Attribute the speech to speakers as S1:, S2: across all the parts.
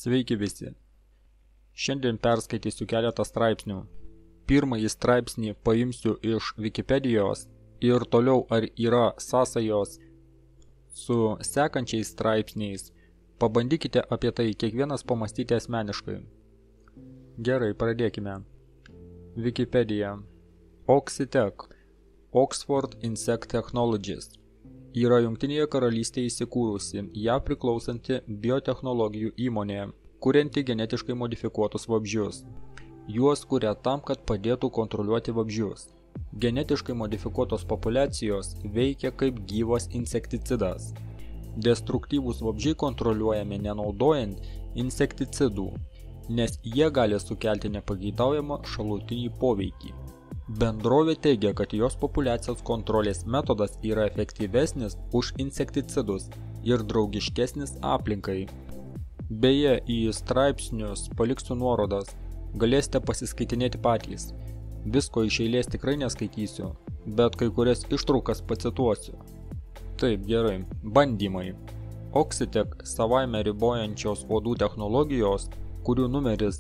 S1: Sveiki visi. Šiandien perskaitysiu keletą straipsnių. Pirmąjį straipsnį paimsiu iš Wikipedijos ir toliau ar yra sąsajos su sekančiais straipsniais. Pabandykite apie tai kiekvienas pamastyti asmeniškai. Gerai, pradėkime. Wikipedija. Oxitec, Oxford Insect Technologies. Yra Jungtinėje karalystėje įsikūrusi, ją priklausanti biotechnologijų įmonė, kurianti genetiškai modifikuotus vabzdžius. Juos kuria tam, kad padėtų kontroliuoti vabzdžius. Genetiškai modifikuotos populiacijos veikia kaip gyvas insekticidas. Destruktyvūs vabzdžiai kontroliuojami nenaudojant insekticidų, nes jie gali sukelti nepageidaujamą šalutinį poveikį. Bendrovė teigia, kad jos populiacijos kontrolės metodas yra efektyvesnis už insekticidus ir draugiškesnis aplinkai. Beje, į straipsnius paliksiu nuorodas, galėsite pasiskaitinėti patys. Visko iš eilės tikrai neskaitysiu, bet kai kurias ištraukas pacituosiu. Taip, gerai. Bandymai. Oxitec savaime ribojančios uodų technologijos, kurių numeris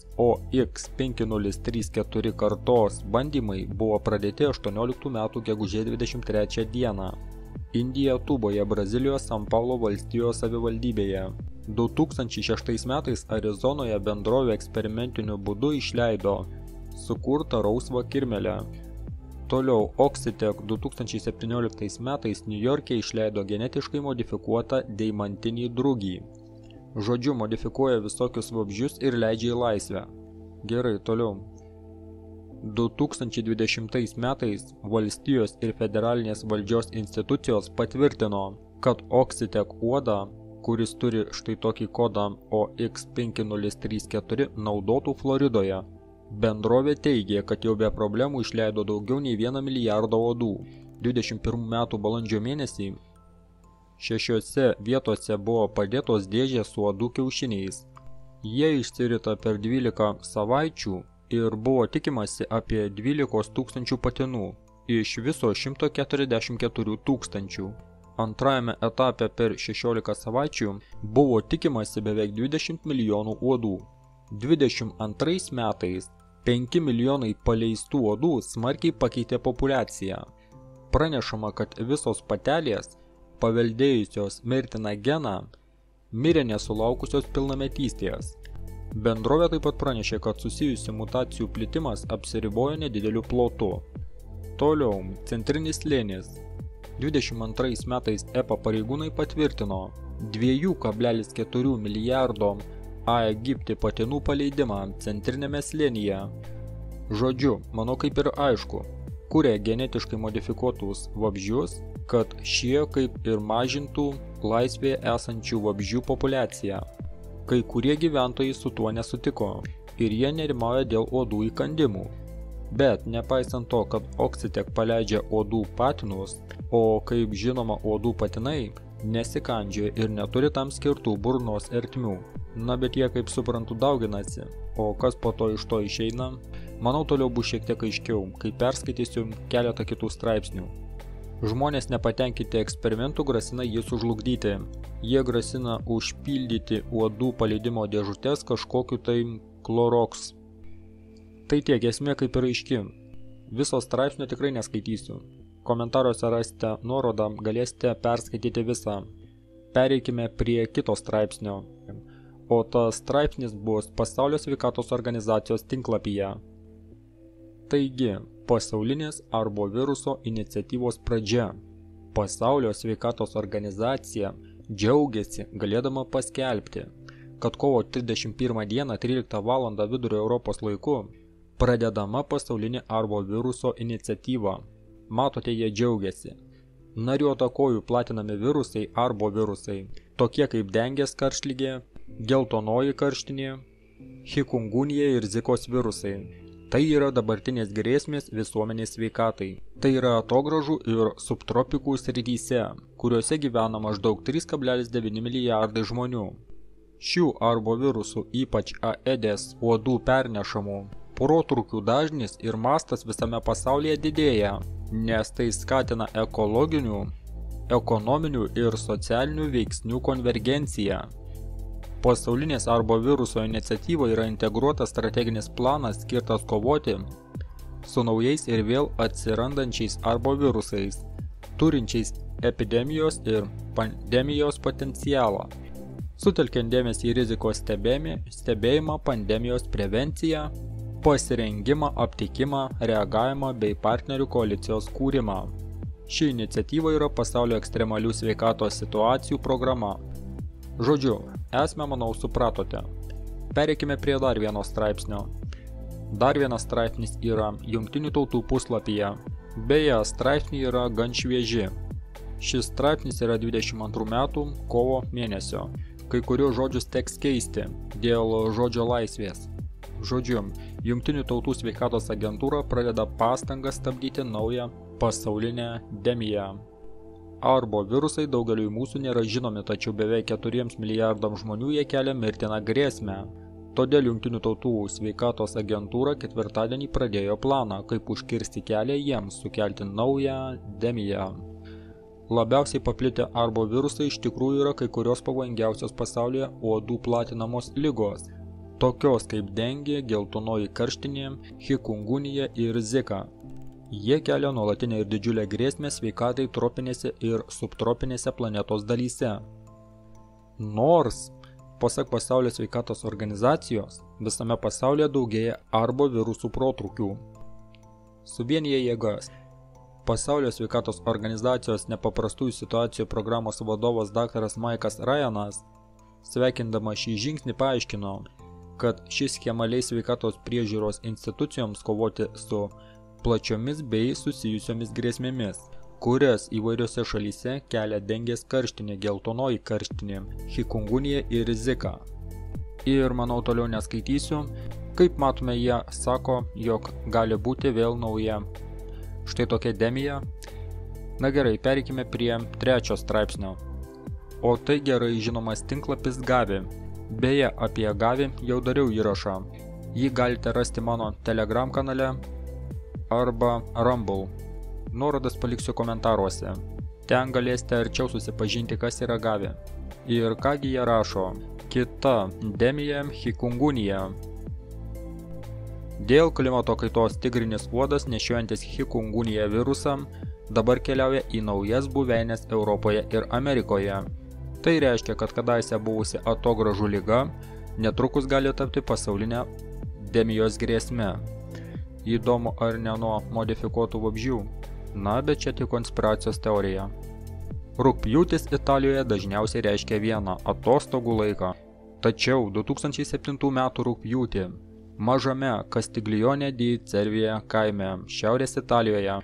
S1: OX5034 kartos bandymai buvo pradėti 18 metų gegužės 23 dieną. Indija Tuboje, Brazilijos San Paulo valstijos savivaldybėje. 2006 metais Arizonoje bendrovė eksperimentiniu būdu išleido sukurtą rausvą kirmėlę. Toliau Oxitec 2017 metais Niujorke išleido genetiškai modifikuotą deimantinį drugį. Žodžiu, modifikuoja visokius vabzdžius ir leidžia į laisvę. Gerai, toliau. 2020 metais valstijos ir federalinės valdžios institucijos patvirtino, kad Oxitec uodą, kuris turi štai tokį kodą OX5034, naudotų Floridoje. Bendrovė teigė, kad jau be problemų išleido daugiau nei 1 milijardą uodų. 21 metų balandžio mėnesį 6 vietose buvo padėtos dėžės su uodų kiaušiniais. Jie išsirita per 12 savaičių ir buvo tikimasi apie 12 tūkstančių patinų iš viso 144 tūkstančių. Antrajame etape per 16 savaičių buvo tikimasi beveik 20 milijonų uodų. 22 metais 5 milijonai paleistų uodų smarkiai pakeitė populiaciją. Pranešama, kad visos patelės paveldėjusios mirtiną geną mirė nesulaukusios pilnametystės. Bendrovė taip pat pranešė, kad susijusi mutacijų plitimas apsiribojo nedideliu plotu. Toliau, centrinis slėnis. 22 metais EPA pareigūnai patvirtino 2,4 milijardo aegypti patinų paleidimą centrinėme slėnyje. Žodžiu, manau kaip ir aišku, kuria genetiškai modifikuotus vabzdžius, kad šie kaip ir mažintų laisvėje esančių vabzdžių populiaciją. Kai kurie gyventojai su tuo nesutiko ir jie nerimauja dėl uodų įkandimų. Bet nepaisant to, kad Oxitec paleidžia uodų patinus, o kaip žinoma uodų patinai nesikandžioja ir neturi tam skirtų burnos ertmių. Na bet jie kaip suprantu dauginasi, o kas po to iš to išeina, manau toliau bus šiek tiek aiškiau, kai perskaitysiu keletą kitų straipsnių. Žmonės nepatenkinti eksperimentų grasina jį sužlugdyti. Jie grasina užpildyti uodų paleidimo dėžutes kažkokiu tai Clorox. Tai tiek, esmė kaip ir aiški. Viso straipsnio tikrai neskaitysiu. Komentaruose rasite nuorodą, galėsite perskaityti visą. Pereikime prie kito straipsnio. O tas straipsnis bus Pasaulio sveikatos organizacijos tinklapyje. Taigi, pasaulinės arboviruso iniciatyvos pradžia. Pasaulio sveikatos organizacija džiaugiasi galėdama paskelbti, kad kovo 31 dieną 13 val. Vidurio Europos laiku pradedama pasaulinė arboviruso iniciatyva. Matote, jie džiaugiasi. Narių atakojų platinami virusai arbovirusai, tokie kaip dengės karštligė, geltonoji karštinė, chikungunija ir zikos virusai. Tai yra dabartinės grėsmės visuomenės sveikatai. Tai yra atogražų ir subtropikų srityse, kuriuose gyvena maždaug 3,9 milijardai žmonių. Šių arbovirusų, ypač Aedes uodų pernešamų, protrūkių dažnis ir mastas visame pasaulyje didėja, nes tai skatina ekologinių, ekonominių ir socialinių veiksnių konvergenciją. Pasaulinės arboviruso iniciatyva yra integruotas strateginis planas skirtas kovoti su naujais ir vėl atsirandančiais arbovirusais, turinčiais epidemijos ir pandemijos potencialą, sutelkiant dėmesį į rizikos stebėjimą, pandemijos prevenciją, pasirengimą, aptikimą, reagavimą bei partnerių koalicijos kūrimą. Ši iniciatyva yra pasaulio ekstremalių sveikatos situacijų programa. Žodžiu, esmę, manau, supratote. Pereikime prie dar vieno straipsnio. Dar vienas straipsnis yra Jungtinių tautų puslapyje. Beje, straipsniai yra gan švieži. Šis straipsnis yra 22 metų kovo mėnesio. Kai kurios žodžius teks keisti dėl žodžio laisvės. Žodžiu, Jungtinių tautų sveikatos agentūra pradeda pastangas stabdyti naują pasaulinę demiją. Arbovirusai daugeliui mūsų nėra žinomi, tačiau beveik 4 milijardams žmonių jie kelia mirtiną grėsmę. Todėl Jungtinių tautų sveikatos agentūra ketvirtadienį pradėjo planą, kaip užkirsti kelią jiems sukelti naują demiją. Labiausiai paplitę arbovirusai iš tikrųjų yra kai kurios pavojingiausios pasaulyje uodų platinamos ligos, tokios kaip dengė, geltonoji karštinė, chikungunija ir zika. Jie kelia nuolatinę ir didžiulę grėsmę sveikatai tropinėse ir subtropinėse planetos dalyse. Nors, pasak Pasaulio sveikatos organizacijos, visame pasaulyje daugėja arbovirusų protrūkių. Suvienyje jėgas. Pasaulio sveikatos organizacijos nepaprastųjų situacijų programos vadovas dr. Maikas Ryanas, sveikindama šį žingsnį, paaiškino, kad ši schema leis sveikatos priežiūros institucijoms kovoti su plačiomis bei susijusiomis grėsmėmis, kurias įvairiose šalyse kelia dengės karštinė, geltonoji karštinė, chikungunija ir zika. Ir manau toliau neskaitysiu, kaip matome jie sako, jog gali būti vėl nauja. Štai tokia demija. Na gerai, pereikime prie 3 straipsnio. O tai gerai žinomas tinklapis Gavi. Beje, apie Gavi jau dariau įrašą. Jį galite rasti mano Telegram kanale arba Rumble. Nuorodas paliksiu komentaruose. Ten galėsite arčiau susipažinti, kas yra Gavi. Ir kągi jie rašo. Kita demija chikungunija. Dėl klimato kaitos tigrinis uodas nešiojantis chikungunija virusą dabar keliauja į naujas buveinės Europoje ir Amerikoje. Tai reiškia, kad kadaise buvusi atogražų liga netrukus gali tapti pasaulinę demijos grėsme. Įdomu, ar ne nuo modifikuotų vabzdžių? Na, bet čia tik konspiracijos teorija. Rugpjūtis Italijoje dažniausiai reiškia vieną – atostogų laiką. Tačiau 2007 metų rugpjūtį mažame Castiglione di Cervie kaime Šiaurės Italijoje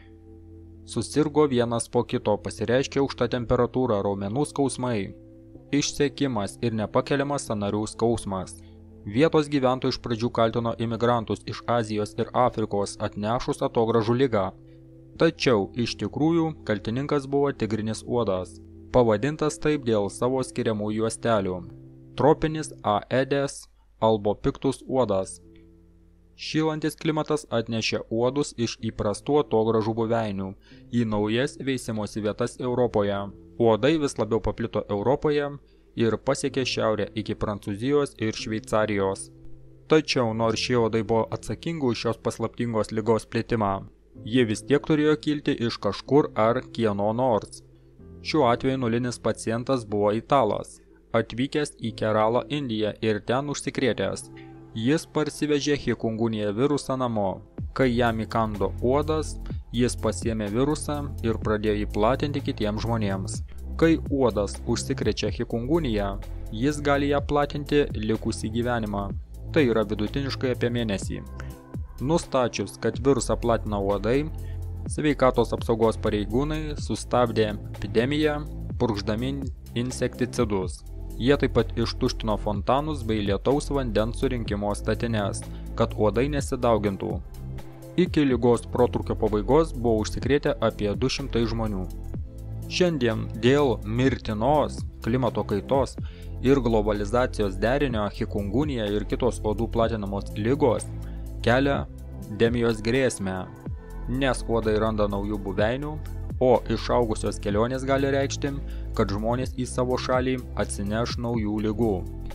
S1: susirgo vienas po kito, pasireiškė aukšta temperatūra, raumenų skausmai, išsekimas ir nepakeliamas sąnarių skausmas. Vietos gyventojai iš pradžių kaltino imigrantus iš Azijos ir Afrikos atnešus atogražų ligą. Tačiau iš tikrųjų kaltininkas buvo tigrinis uodas, pavadintas taip dėl savo skiriamų juostelių. Tropinis Aedes albopictus uodas. Šylantis klimatas atnešė uodus iš įprastų atogražų buveinių į naujas veisimosi vietas Europoje. Uodai vis labiau paplito Europoje ir pasiekė šiaurę iki Prancūzijos ir Šveicarijos. Tačiau, nors šie uodai buvo atsakingi už šios paslaptingos ligos plitimą, jie vis tiek turėjo kilti iš kažkur ar kieno nors. Šiuo atveju nulinis pacientas buvo italas, atvykęs į Keralą, Indiją ir ten užsikrėtęs. Jis parsivežė chikungunija virusą namo. Kai jam įkando uodas, jis pasiėmė virusą ir pradėjo jį platinti kitiems žmonėms. Kai uodas užsikrečia chikungunija, jis gali ją platinti likusį gyvenimą. Tai yra vidutiniškai apie mėnesį. Nustačius, kad virusą platina uodai, sveikatos apsaugos pareigūnai sustabdė epidemiją, purkšdami insekticidus. Jie taip pat ištuštino fontanus bei lietaus vandens surinkimo statines, kad uodai nesidaugintų. Iki ligos protrūkio pabaigos buvo užsikrėtę apie 200 žmonių. Šiandien dėl mirtinos klimato kaitos ir globalizacijos derinio chikungunija ir kitos uodų platinamos ligos kelia demijos grėsmę, nes uodai randa naujų buveinių, o išaugusios kelionės gali reikšti, kad žmonės į savo šalį atsineš naujų ligų.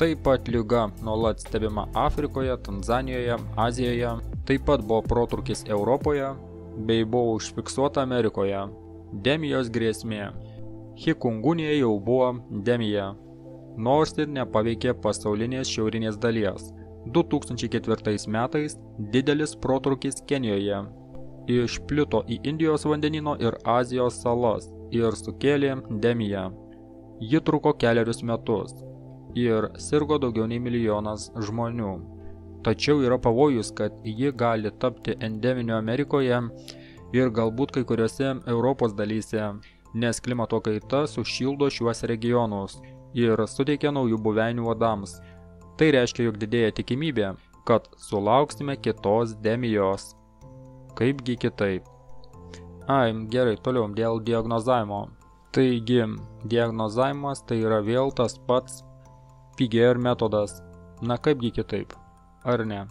S1: Taip pat liga nuolat stebima Afrikoje, Tanzanijoje, Azijoje, taip pat buvo protrūkis Europoje, bei buvo užfiksuota Amerikoje. Demijos grėsmė. Chikungunija jau buvo demija, nors ir nepaveikė pasaulinės šiaurinės dalies. 2004 metais didelis protrūkis Kenijoje išplito į Indijos vandenyno ir Azijos salas ir sukėlė demiją. Ji truko kelerius metus ir sirgo daugiau nei milijonas žmonių. Tačiau yra pavojus, kad ji gali tapti endeminiu Amerikoje ir galbūt kai kuriuose Europos dalyse, nes klimato kaita sušildo šiuos regionus ir suteikia naujų buveinių uodams. Tai reiškia, jog didėja tikimybė, kad sulauksime kitos demijos. Kaipgi kitaip? Gerai, toliau dėl diagnozavimo. Taigi, diagnozavimas tai yra vėl tas pats PGR metodas. Na kaipgi kitaip? Ar ne?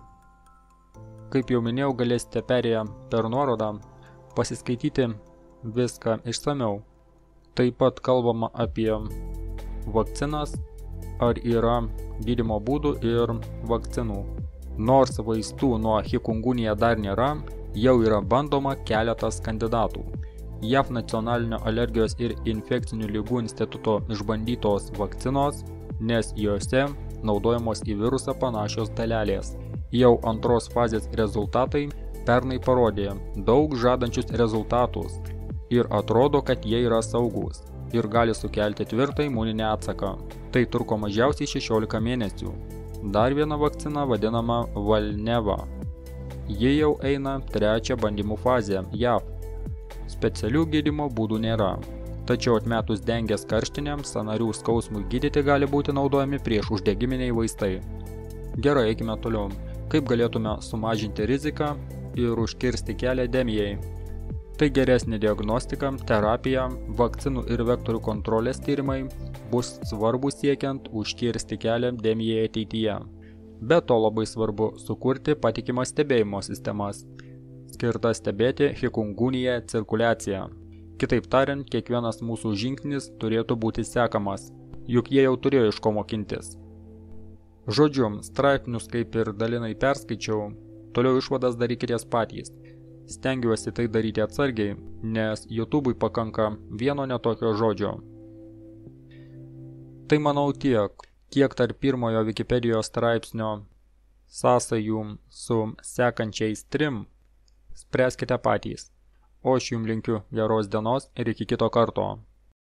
S1: Kaip jau minėjau, galėsite perėję per nuorodą pasiskaityti viską išsamiau. Taip pat kalbama apie vakcinas, ar yra gydymo būdų ir vakcinų. Nors vaistų nuo chikungunija dar nėra, jau yra bandoma keletas kandidatų. JAV nacionalinio alergijos ir infekcinių ligų instituto išbandytos vakcinos, nes juose naudojamos į virusą panašios dalelės. Jau antros fazės rezultatai pernai parodė daug žadančius rezultatus ir atrodo, kad jie yra saugus ir gali sukelti tvirtą imuninę atsaką. Tai truko mažiausiai 16 mėnesių. Dar viena vakcina vadinama Valneva. Ji jau eina trečią bandymų fazę JAV. Specialių gydymo būdų nėra. Tačiau atmetus dengės karštinėms, sąnarių skausmui gydyti gali būti naudojami prieš uždegiminiai vaistai. Gerai, eikime toliau. Kaip galėtume sumažinti riziką ir užkirsti kelią demijai? Tai geresnė diagnostika, terapija, vakcinų ir vektorių kontrolės tyrimai bus svarbus siekiant užkirsti kelią demijai ateityje. Be to labai svarbu sukurti patikimas stebėjimo sistemas, skirtas stebėti chikungunija cirkuliaciją. Kitaip tariant, kiekvienas mūsų žingsnis turėtų būti sekamas, juk jie jau turėjo iš ko mokintis. Žodžiu, straipsnius kaip ir dalinai perskaičiau, toliau išvadas darykitės patys. Stengiuosi tai daryti atsargiai, nes YouTube'ui pakanka vieno netokio žodžio. Tai manau tiek tarp pirmojo Wikipedijos straipsnio sąsajų su sekančiais 3 spręskite patys. O aš jums linkiu geros dienos ir iki kito karto.